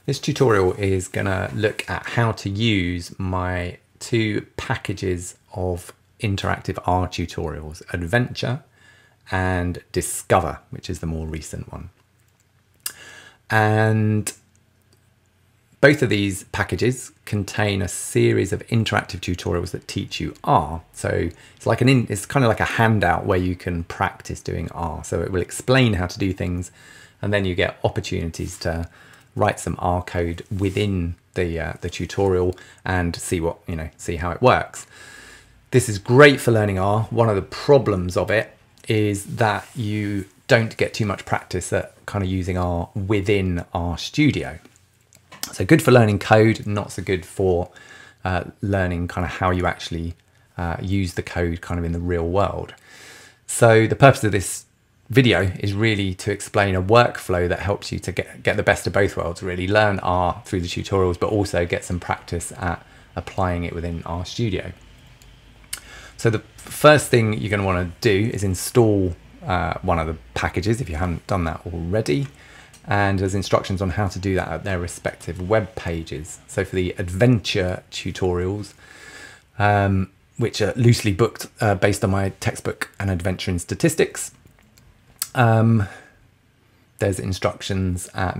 This tutorial is going to look at how to use my two packages of interactive R tutorials, Adventure and Discover, which is the more recent one. And both of these packages contain a series of interactive tutorials that teach you R. So it's like it's kind of like a handout where you can practice doing R. So it will explain how to do things, and then you get opportunities to write some R code within the tutorial and see how it works. This is great for learning R. One of the problems of it is that you don't get too much practice at kind of using R within RStudio. So good for learning code, not so good for learning kind of how you actually use the code kind of in the real world. So the purpose of this video is really to explain a workflow that helps you to get the best of both worlds, really learn R through the tutorials, but also get some practice at applying it within RStudio. So the first thing you're going to want to do is install one of the packages if you haven't done that already. And there's instructions on how to do that at their respective web pages. So for the Adventure tutorials, which are loosely booked based on my textbook, An Adventure in Statistics, there's instructions at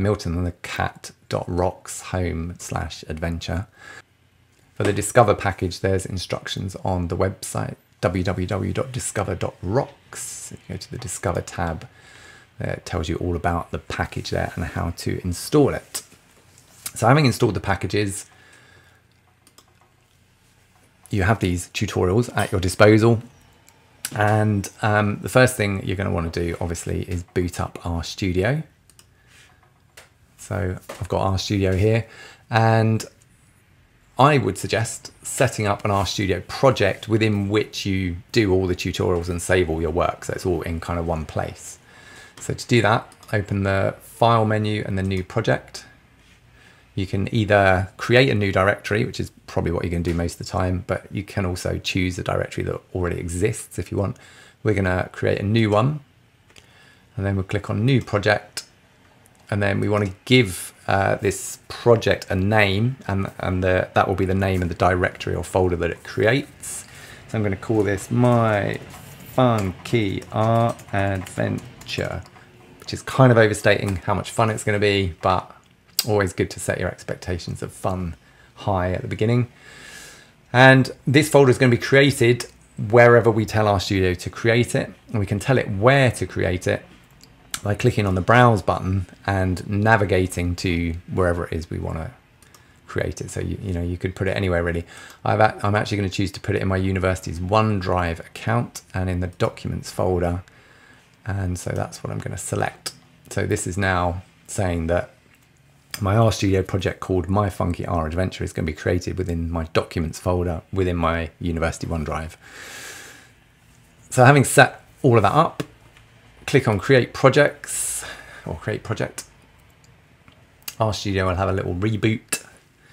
miltonandthecat.rocks/home/adventure. For the Discover package, there's instructions on the website www.discover.rocks. You go to the Discover tab. It tells you all about the package there and how to install it. So having installed the packages, you have these tutorials at your disposal. And the first thing you're going to want to do, obviously, is boot up RStudio. So I've got RStudio here, and I would suggest setting up an RStudio project within which you do all the tutorials and save all your work, so it's all in kind of one place. So to do that, open the File menu and the New Project. You can either create a new directory, which is probably what you're going to do most of the time, but you can also choose a directory that already exists if you want. We're going to create a new one, and then we'll click on New Project, and then we want to give this project a name, and that will be the name of the directory or folder that it creates. So I'm going to call this My Funky R Adventure, which is kind of overstating how much fun it's going to be, but always good to set your expectations of fun high at the beginning. And this folder is going to be created wherever we tell RStudio to create it, and we can tell it where to create it by clicking on the Browse button and navigating to wherever it is we want to create it. So you could put it anywhere really. I'm actually going to choose to put it in my university's OneDrive account and in the Documents folder, and so that's what I'm going to select. So this is now saying that my RStudio project called My Funky R Adventure is going to be created within my Documents folder within my university OneDrive. So having set all of that up, click on Create Projects or Create Project. RStudio will have a little reboot.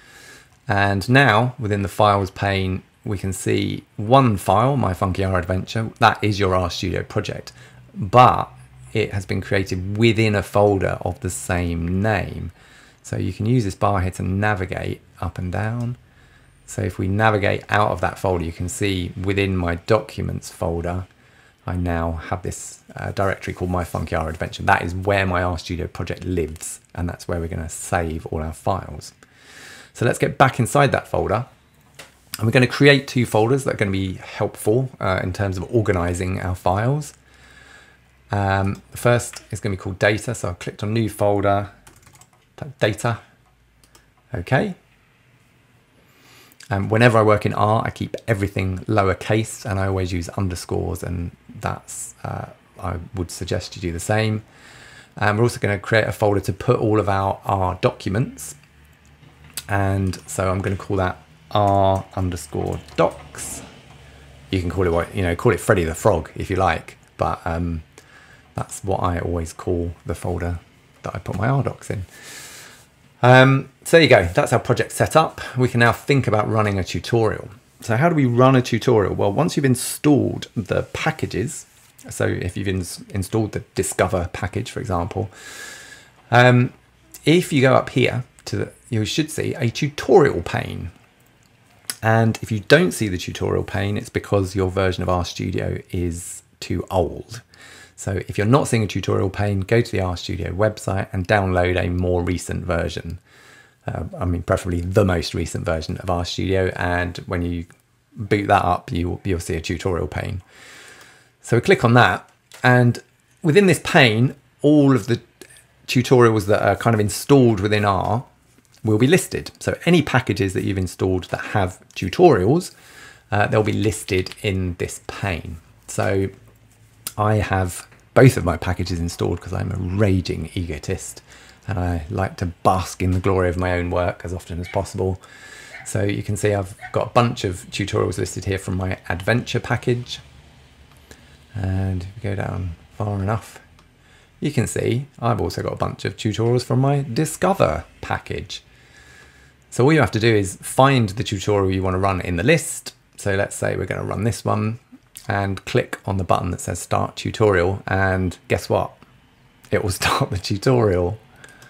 And now within the Files pane, we can see one file, My Funky R Adventure. That is your RStudio project, but it has been created within a folder of the same name. So you can use this bar here to navigate up and down. So if we navigate out of that folder, you can see within my Documents folder, I now have this directory called My Funky R Adventure. That is where my RStudio project lives, and that's where we're going to save all our files. So let's get back inside that folder, and we're going to create two folders that are going to be helpful in terms of organizing our files. The first is going to be called Data, so I've clicked on New Folder, Data. Okay. And whenever I work in R, I keep everything lowercase, and I always use underscores, and that's I would suggest you do the same. And we're also going to create a folder to put all of our R documents, and so I'm going to call that R_docs. You can call it what call it Freddy the Frog if you like, but that's what I always call the folder that I put my R docs in. So there you go, that's our project set up. We can now think about running a tutorial. So how do we run a tutorial? Well, once you've installed the packages, so if you've installed the Discover package, for example, if you go up here you should see a tutorial pane. And if you don't see the tutorial pane, it's because your version of RStudio is too old. So if you're not seeing a tutorial pane, go to the RStudio website and download a more recent version. I mean, preferably the most recent version of RStudio. And when you boot that up, you'll see a tutorial pane. So we click on that, and within this pane, all of the tutorials that are kind of installed within R will be listed. So any packages that you've installed that have tutorials, they'll be listed in this pane. So I have both of my packages installed because I'm a raging egotist and I like to bask in the glory of my own work as often as possible. So you can see I've got a bunch of tutorials listed here from my Adventure package. And if we go down far enough, you can see I've also got a bunch of tutorials from my Discover package. So all you have to do is find the tutorial you want to run in the list. So let's say we're going to run this one, and click on the button that says Start Tutorial, and guess what? It will start the tutorial.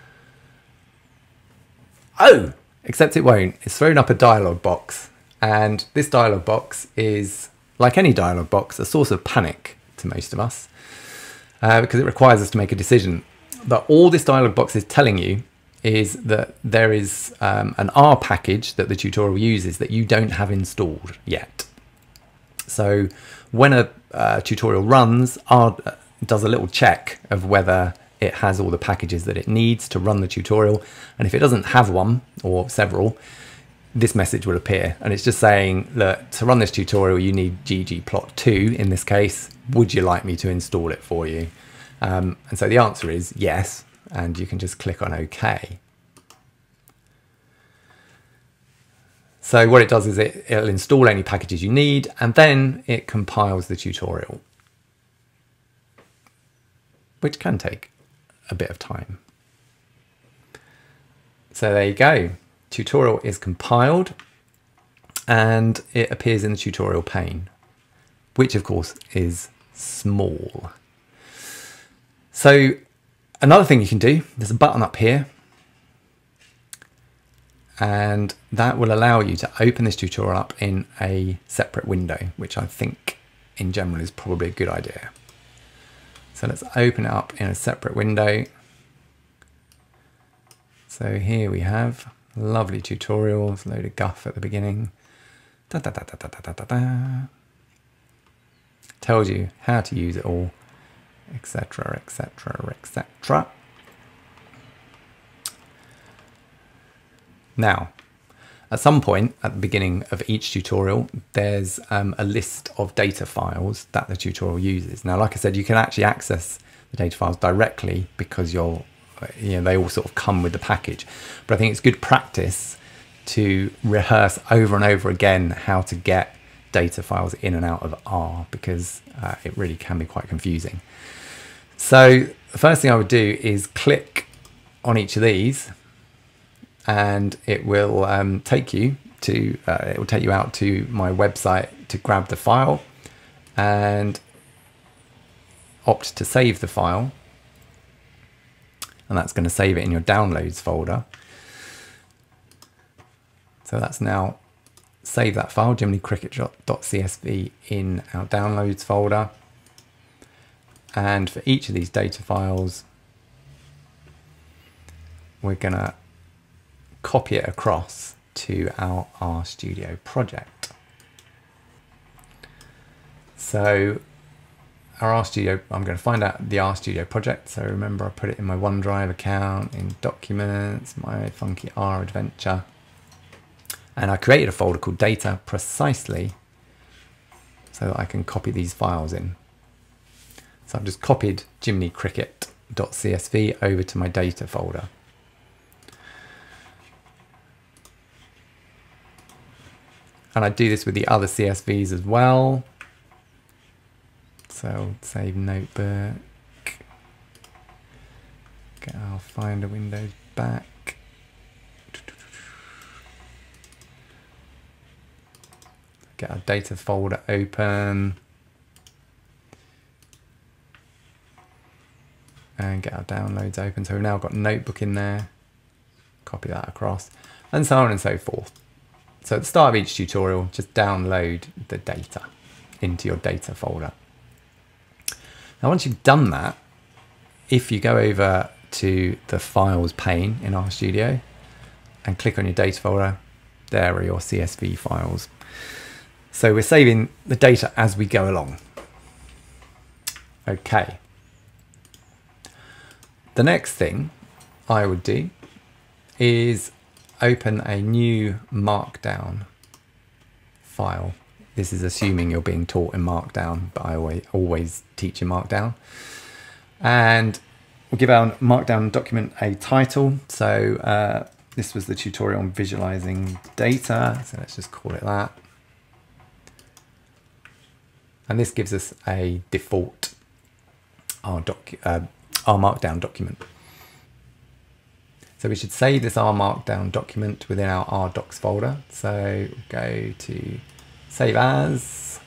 Oh, except it won't. It's thrown up a dialog box, and this dialog box is, like any dialog box, a source of panic to most of us because it requires us to make a decision. But all this dialog box is telling you is that there is an R package that the tutorial uses that you don't have installed yet. So when a tutorial runs, R does a little check of whether it has all the packages that it needs to run the tutorial. And if it doesn't have one or several, this message will appear. And it's just saying, look, to run this tutorial, you need ggplot2 in this case. Would you like me to install it for you? And so the answer is yes. And you can just click on OK. So what it does is it'll install any packages you need, and then it compiles the tutorial, which can take a bit of time. So there you go. Tutorial is compiled and it appears in the tutorial pane, which of course is small. So another thing you can do, there's a button up here, and that will allow you to open this tutorial up in a separate window, which I think in general is probably a good idea. So let's open it up in a separate window. So here we have lovely tutorials, load of guff at the beginning. Da, da, da, da, da, da, da, da. Tells you how to use it all, etc, etc, etc. Now, at some point at the beginning of each tutorial, there's a list of data files that the tutorial uses. Now, like I said, you can actually access the data files directly because they all sort of come with the package. But I think it's good practice to rehearse over and over again how to get data files in and out of R, because it really can be quite confusing. So the first thing I would do is click on each of these, and it will take you out to my website to grab the file and opt to save the file. And that's going to save it in your downloads folder. So that's now saved that file, jiminycricket.csv, in our downloads folder. And for each of these data files, we're going to copy it across to our RStudio project. So our RStudio, I'm going to find out the RStudio project. So remember, I put it in my OneDrive account, in Documents, my funky R adventure. And I created a folder called Data precisely so that I can copy these files in. So I've just copied jiminycricket.csv over to my data folder. And I do this with the other CSVs as well. So save notebook. Get our Finder windows back. Get our data folder open. And get our downloads open. So we've now got Notebook in there. copy that across, and so on and so forth. So at the start of each tutorial, just download the data into your data folder. Now, once you've done that, if you go over to the Files pane in RStudio and click on your data folder, there are your CSV files. So we're saving the data as we go along. Okay. The next thing I would do is open a new Markdown file. This is assuming you're being taught in Markdown, but I always teach in Markdown. And we'll give our Markdown document a title. So this was the tutorial on visualizing data. So let's just call it that. And this gives us a default our Markdown document. So we should save this R Markdown document within our RDocs folder. So go to Save As,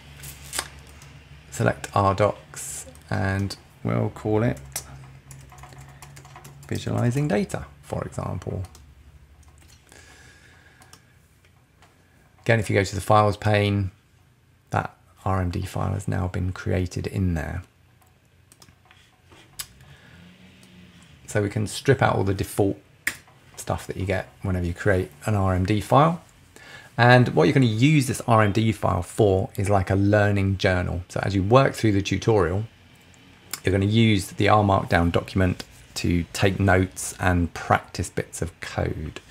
select RDocs, and we'll call it Visualizing Data, for example. Again, if you go to the Files pane, that RMD file has now been created in there. So we can strip out all the default stuff that you get whenever you create an RMD file. And what you're going to use this RMD file for is like a learning journal. So as you work through the tutorial, you're going to use the R Markdown document to take notes and practice bits of code.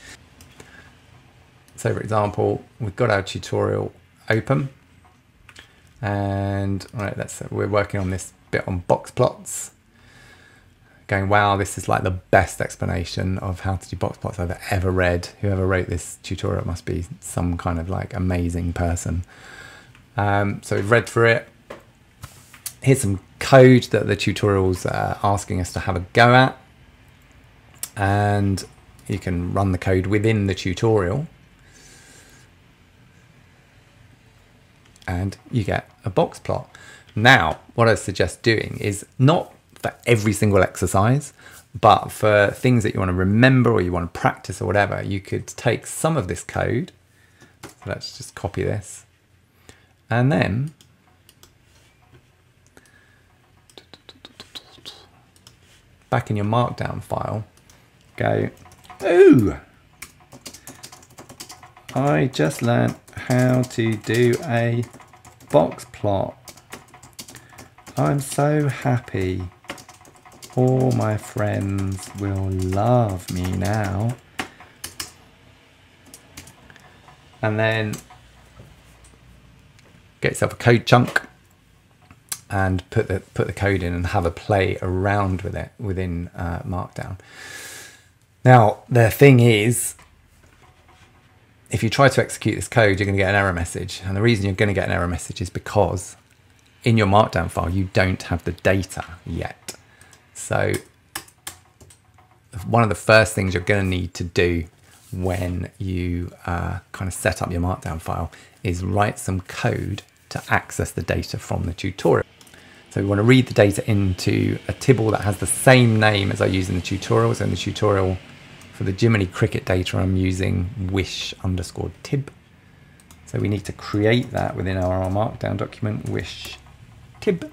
So for example, we've got our tutorial open, and all right, we're working on this bit on box plots. Going, wow, this is like the best explanation of how to do box plots I've ever read. Whoever wrote this tutorial must be some kind of like amazing person. So we've read through it. Here's some code that the tutorial's asking us to have a go at. And you can run the code within the tutorial. And you get a box plot. Now, what I suggest doing is not for every single exercise, but for things that you want to remember or you want to practice or whatever, you could take some of this code. So let's just copy this. And then back in your Markdown file, go, ooh, I just learned how to do a box plot. I'm so happy. All my friends will love me now. And then get yourself a code chunk and put the code in and have a play around with it within Markdown. Now, the thing is, if you try to execute this code, you're going to get an error message. And the reason you're going to get an error message is because in your Markdown file, you don't have the data yet. So one of the first things you're going to need to do when you kind of set up your Markdown file is write some code to access the data from the tutorial. So we want to read the data into a tibble that has the same name as I use in the tutorial. So in the tutorial for the Jiminy Cricket data, I'm using wish_tib. So we need to create that within our Markdown document, wish_tib.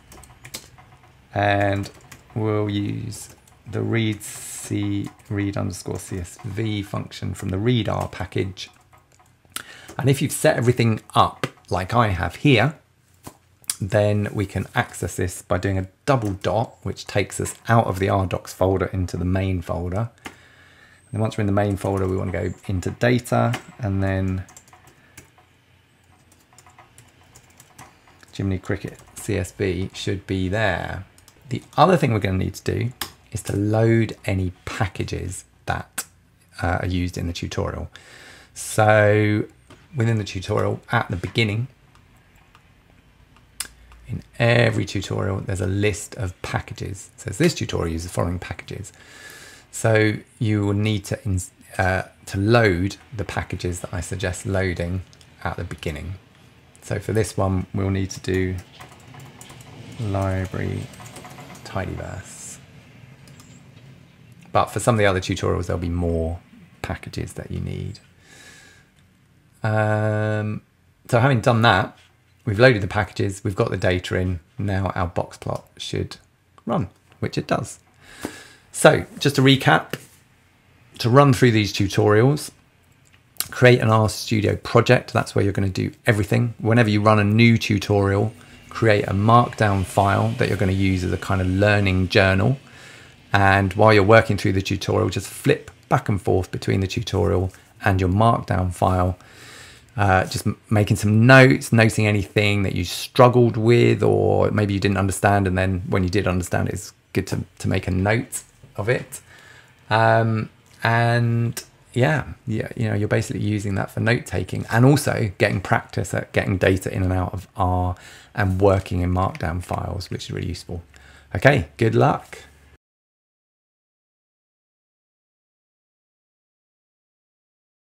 And we'll use the read_csv function from the readr package. And if you've set everything up like I have here, then we can access this by doing a double dot, which takes us out of the RDocs folder into the main folder. And once we're in the main folder, we want to go into data, and then Jiminy Cricket CSV should be there. The other thing we're going to need to do is to load any packages that are used in the tutorial. So within the tutorial at the beginning, in every tutorial, there's a list of packages. So this tutorial uses the following packages. So you will need to load the packages that I suggest loading at the beginning. So for this one, we'll need to do library tidyverse But for some of the other tutorials, there'll be more packages that you need. So having done that, we've loaded the packages, we've got the data in, now our box plot should run, which it does. So just to recap, to run through these tutorials, create an RStudio project. That's where you're going to do everything. Whenever you run a new tutorial, create a markdown file that you're going to use as a kind of learning journal. And while you're working through the tutorial, just flip back and forth between the tutorial and your markdown file. Just making some notes, noting anything that you struggled with, or maybe you didn't understand, and then when you did understand it, it's good to make a note of it. And yeah, you know, you're basically using that for note taking and also getting practice at getting data in and out of R and working in markdown files, which is really useful. Okay, good luck.